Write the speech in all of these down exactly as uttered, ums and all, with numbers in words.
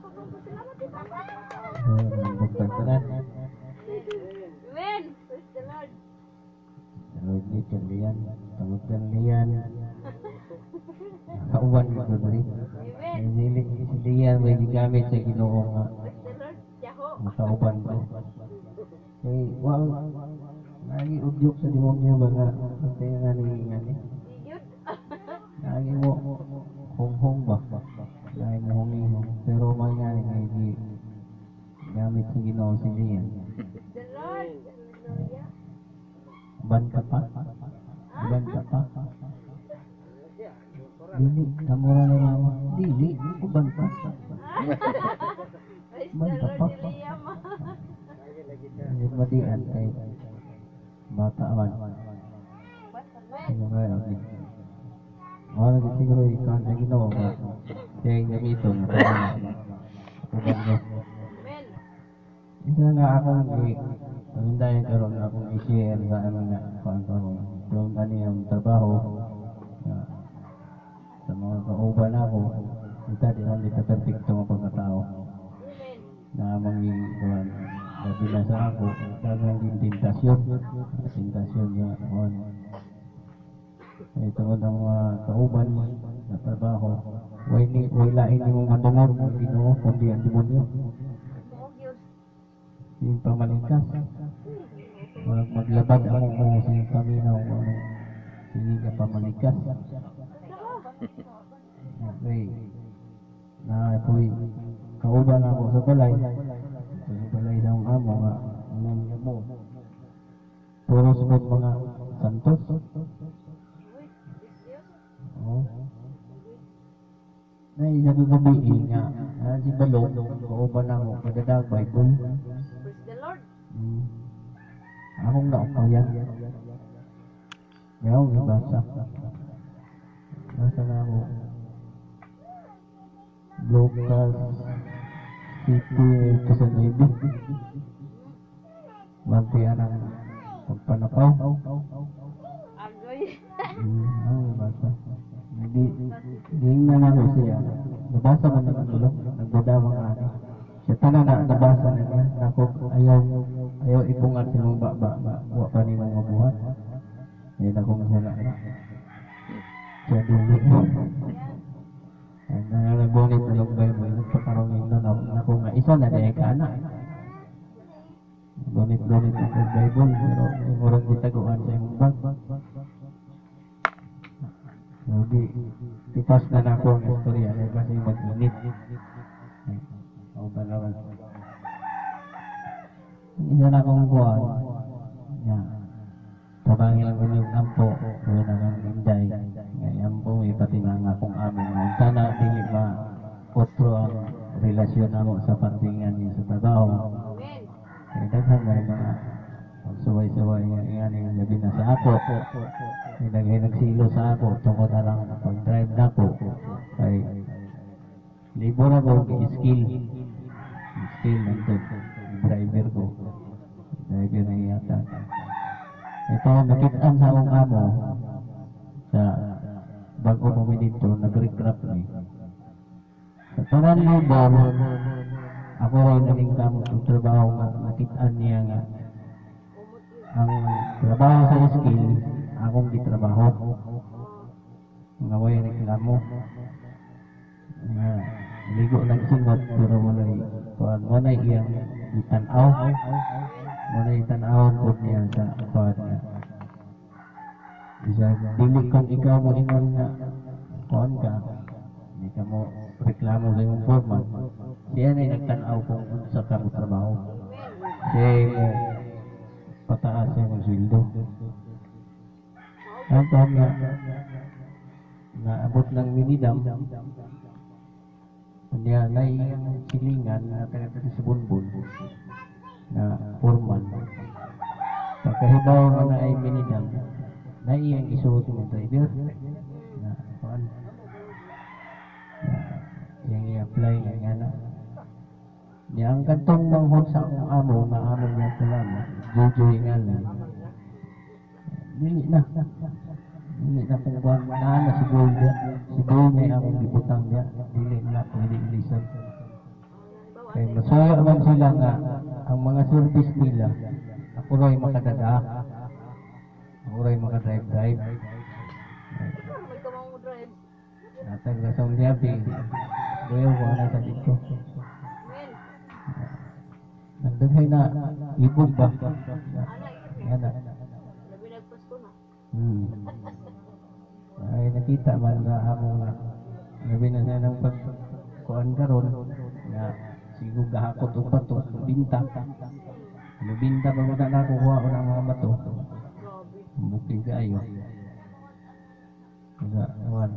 Pagkakaran. Amen. Praise the Lord. Lord ni Kerlian, tawag Kerlian. Kauban mo ko rin. Hindi diyan may gigamit sa Ginoo nga. Praise the Lord. Yaho. Makauban ko. Eh, wow. Lagi udyok sa demonyo ba nga? Kaya nga ni nga ni. Sigud. Lagi mo hong-hong ba? Lagi mo hong-hong. Pero may nga ni gamit sa Ginoo si Lian. Praise the Lord. Hallelujah. Ban ka pa? Ban ka pa? Dili, kamura na mama. Dili, uban pa. Praise Ban the ka pa. Lord. William. Hindi madian kay bataan. Ano kaya? Okay. Ano na siguro ikaw sa Ginoo ba? Kaya yung gamiton. Uban ko. Amen. Isa nga akong hindi yung karoon akong i-share sa ano nga kung karoon. Yung kaniyang trabaho uh, sa mga kauban ako, kita di man dito perfecto mga pagkatao Amen. na manging kuhan. Gabi na sa ako, naging tentasyon. Tentasyon nga kuhan. Ito ang mga kauban na trabaho. Wala ini mong matungod ng Ginoo, kundi ang demonyo. Yung pamalingkas. Mag maglabad ako kung sa paminaw ano, sige ka pamalingkas. Okay. Na ako'y kauban ako sa balay. Sa balay sa akong amo nga, anong mo. Puro sunod mga santos. Oo. Na isabi gabi nga, ah, si Balong, kauban ako, kadadag Bible. Praise the Lord. Hmm. Akong naupaw yan. Ngayon, nabasa. Nasa na ako. Lucas City, Casanebe. Mantiyan ang pagpanapaw. Agoy. Hmm, ang nabasa. Hindi, hindi nga na ako siya. Nabasa mo na ang tulong. Nagdadawang ani. Siya tanan na nabasa na niya. Ako, ayaw, ayaw ibungat sa mga ba, ba, wa pa ni mga buhat. Ngayon ako masala na. Siya dili. Ang nanganabunit na lang Bible, nagpakarongin na ako nga. Isa na dahil ka na. Bunit-bunit ako Bible, pero imurang gitaguan sa imong bag. Hindi, tipas na na ako ang istorya dahil kasi mag-init. Ako ba naman? Isa na akong buwan. Yan. Tabangin lang yung ampo. Kaya na kang inday. Ngayon ampo, ipati nga nga akong amin. Ang sana, hindi ma otro ang relasyon mo sa patingan niya sa trabaho. Amen. Kaya daghan na yung mga suway-suway nga yan yung labi na sa ako. May nagay nagsilo sa ako. Tungkol na lang pag-drive na ako. Kay libor ako i-skill. Skill nandun. Driver ko. Driver na iyata. Ito, nakitaan sa akong amo sa bago kami dito, nag-recraft ni. Sa taran mo ba, ako rin naling kamo sa trabaho nga, nakitaan niya nga. Ang trabaho sa skill, akong gitrabaho. Nga way reklamo. Nga, ligo lang singot, pero walay, kuhan, walay iyang itanaw. Walay itanaw po niya sa kuhan niya. Isa, dili kung ikaw mo ingon nga, kuhan ka, hindi ka mo reklamo sa iyong foreman. Siya na nagtanaw kung sa kamo trabaho. Siya mo pataas siya ng sweldo. Ang kuhan nga, naabot ng minidam, niya na iyang silingan na taga-taga sa bunbun na foreman. Pagkahibaw nga na ay minidam, na iyang isuot ng driver na kuhan. Yang i-apply nga nga na. Niya ang kantong manghon sa akong amo na amo niya salamat. Jojoy nga lang. Dili na. Dili na kung buwan na na si Gold niya. Si Gold niya akong gibutang niya. Dili na pwede ilisan. Kaya masaya man sila nga ang mga service nila. Ako rin makadada. Ako rin makadrive-drive. May kamang mo drive. Natag na sa umyabi. Buyaw ko na sa dito. Amen. Nagdagay na ibog ba? Ana, Yan na. labi nagpasko na. Hmm. Ay nakita man na among na labi na siya ng pagkuhan karon na siguro gahakot o bato binta binta ba mo na nakuha ko ng mga bato Grabe. bukid kayo kaya awan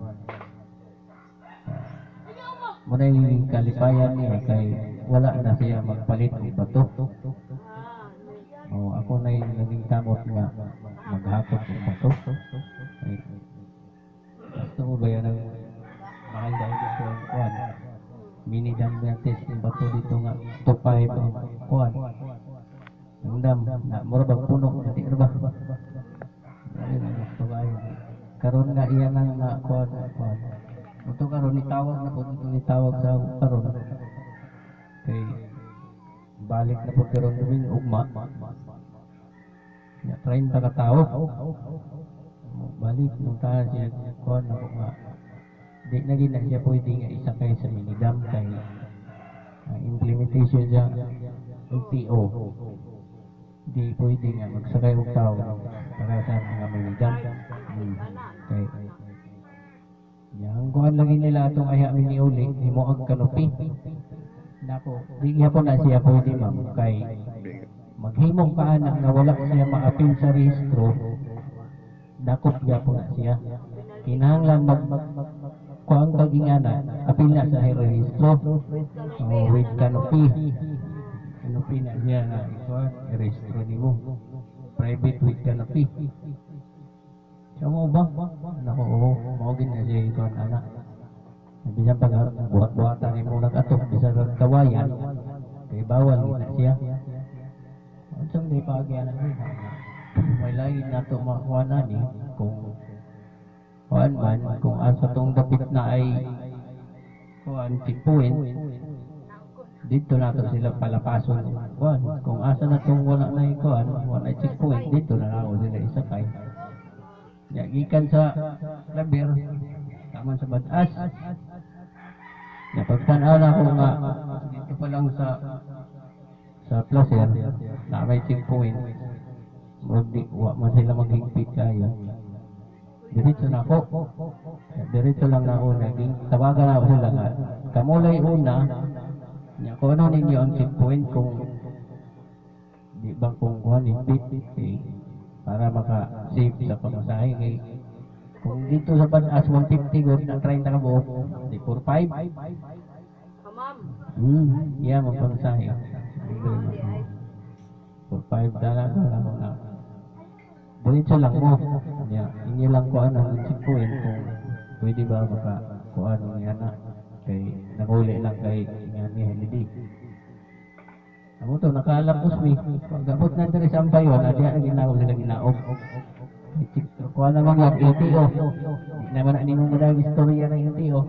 muna yung kalipayan niya kay wala na siya magpalit ng bato. Ah, amen. O ako na yung naging tamot nga maghakot ng bato. Ay, gusto mo ba yan ang mahal dahil dito ang kuhan? Mini dam na test ng bato dito nga tupay pa ang kuhan. Ang dam, na mura ba puno? Hindi ka ba? Ayun ang gusto ba yun? Karoon nga iyan ang nga kuhan. kuhan. Ito karoon itawag na po ito itawag sa karoon. Kay balik na po karoon namin ugma. Ya, train ta ka tao. Balik nung tayo siya kuhan na po nga. Di na gina siya pwede nga isakay sa minidam kay ang implementation siya L T O. Di pwede nga magsakay og tao para sa mga minidam. Hmm. Kay yang kuhan lagi nila itong aya miniuli himo ang kanopi. Nako, di gyapon na siya pwede ma'am kay maghimong kaanak nga wala siya maapil sa rehistro. Dakop gyapon na siya. Kinahanglan mag kuang kagingana apil na sa rehistro. Oh, with canopy. Canopy na niya na ito rehistro nimo. Private with canopy. Siya mo ba? Nako, oo. Maugin na siya ito ang anak. Bisa pag buhat-buhatan ni mo nag-atok, bisa nagkawayan. Kaya bawal na siya. Ang di pa agyan na may lain na ito makuha na ni kung kuhaan man, kung asa itong dapit na ay kuhaan, tipuin. Dito na ito sila palapason. Kuhaan, kung asa na itong wala na yung kuhaan, wala na checkpoint, dito na ako sila isakay. Yagikan sa labir, taman sa batas. Napagtanaw na ko nga, dito pa lang sa sa placer, na may checkpoint. Di, wa man sila maghigpit kayo. Diretso na ako. Diretso lang na ako. Naging, tawagan na ako sila nga. Kamulay una, niya, kung ano ninyo ang checkpoint kung di ba kung kuhan higpit, eh, para maka-save sa pamasahe kay kung dito sa batas one fifty good na try na kabuok di four five Kamam. hmm iya magpamasahe four five dala dala ko na diretso lang mo ya inyo lang ko ano ang checkpoint kung pwede ba maka kuhan ng anak kay nanguli lang kay nga ni Holiday. Ako to, nakalapos mi. Pagkabot na diri sa ampayon, adi ang ginawa sila ginaog. Kuha naman yung L T O. Di naman na nimo madang istorya ng L T O.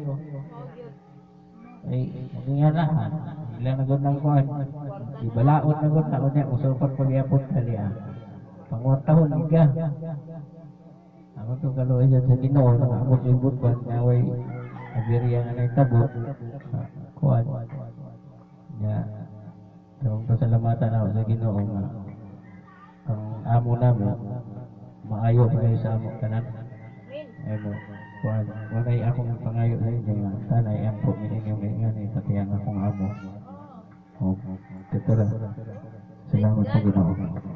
Ay, nga na. Ilan na gud ng kuhan. Ibalaot na gud na ko niya. Usapot pag-iapot kali ah. Pangwartahon iga. Ako to, kaluoy siya sa Ginoo. Nakabot-ibot ba? Naway, abirya nga na itabot. Kuhan. Ya. So, pasalamatan ako sa Ginoo nga ang amo namo maayo pa sa amo tanan. Ay mo, kuan, walay akong pangayo sa inyo nga sana iampo ninyo ngayon pati ang akong amo. Oh, tetera. Salamat sa Ginoo.